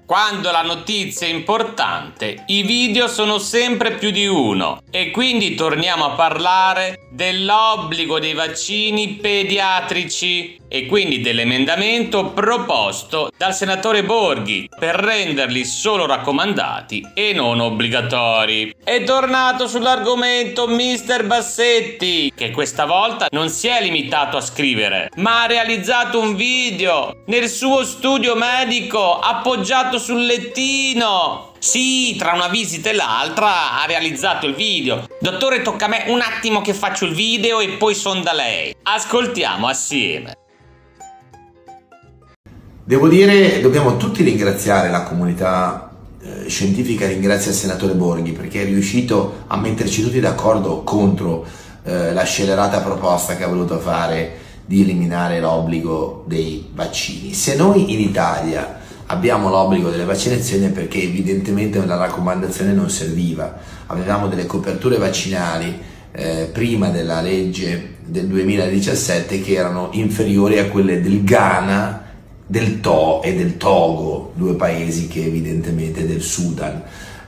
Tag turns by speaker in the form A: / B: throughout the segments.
A: Quando la notizia è importante, i video sono sempre più di uno e quindi torniamo a parlare dell'obbligo dei vaccini pediatrici e quindi dell'emendamento proposto dal senatore Borghi per renderli solo raccomandati e non obbligatori. È tornato sull'argomento Mr. Bassetti, che questa volta non si è limitato a scrivere, ma ha realizzato un video nel suo studio medico appoggiato sul lettino. Sì, tra una visita e l'altra ha realizzato il video. Dottore, tocca a me un attimo che faccio il video e poi son da lei. Ascoltiamo assieme.
B: Devo dire, dobbiamo tutti ringraziare la comunità scientifica, ringrazia il senatore Borghi perché è riuscito a metterci tutti d'accordo contro la scellerata proposta che ha voluto fare di eliminare l'obbligo dei vaccini. Se noi in Italia abbiamo l'obbligo delle vaccinazioni è perché evidentemente la raccomandazione non serviva. Avevamo delle coperture vaccinali prima della legge del 2017 che erano inferiori a quelle del Ghana, del e del Togo, due paesi che evidentemente del Sudan.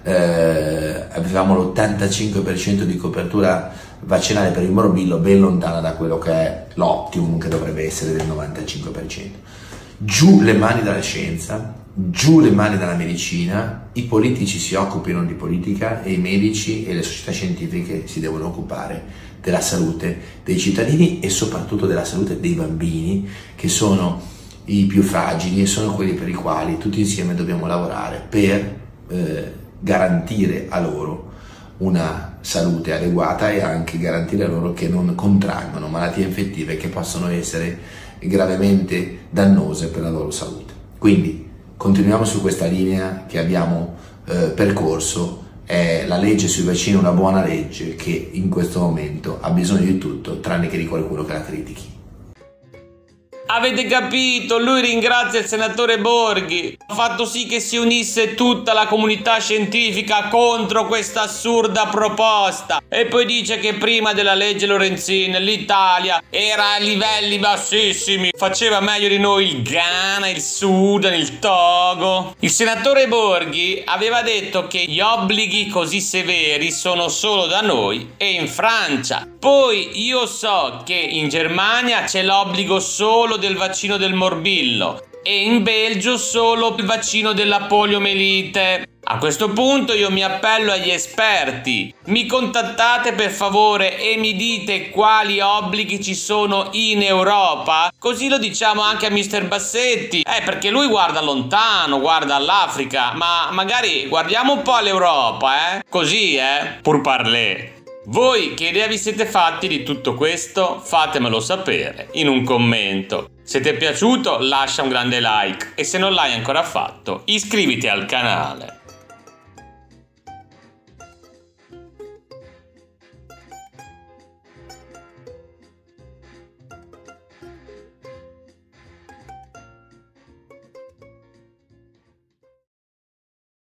B: Avevamo l'85% di copertura vaccinale per il morbillo, ben lontana da quello che è l'optimum che dovrebbe essere del 95%. Giù le mani dalla scienza, giù le mani dalla medicina, i politici si occupino di politica e i medici e le società scientifiche si devono occupare della salute dei cittadini e soprattutto della salute dei bambini, che sono i più fragili e sono quelli per i quali tutti insieme dobbiamo lavorare per garantire a loro una salute adeguata e anche garantire a loro che non contraggano malattie infettive che possono essere gravemente dannose per la loro salute. Quindi continuiamo su questa linea che abbiamo percorso. È la legge sui vaccini una buona legge che in questo momento ha bisogno di tutto tranne che di qualcuno che la critichi.
A: Avete capito? Lui ringrazia il senatore Borghi. Ha fatto sì che si unisse tutta la comunità scientifica contro questa assurda proposta. E poi dice che prima della legge Lorenzin l'Italia era a livelli bassissimi. Faceva meglio di noi il Ghana, il Sudan, il Togo. Il senatore Borghi aveva detto che gli obblighi così severi sono solo da noi e in Francia. Poi io so che in Germania c'è l'obbligo solo del vaccino del morbillo e in Belgio solo il vaccino della poliomelite. A questo punto io mi appello agli esperti, mi contattate per favore e mi dite quali obblighi ci sono in Europa, così lo diciamo anche a Mr. Bassetti, perché lui guarda lontano, guarda all'Africa, ma magari guardiamo un po' all'Europa, così, pur parler. Voi che idea vi siete fatti di tutto questo? Fatemelo sapere in un commento. Se ti è piaciuto lascia un grande like e se non l'hai ancora fatto iscriviti al canale.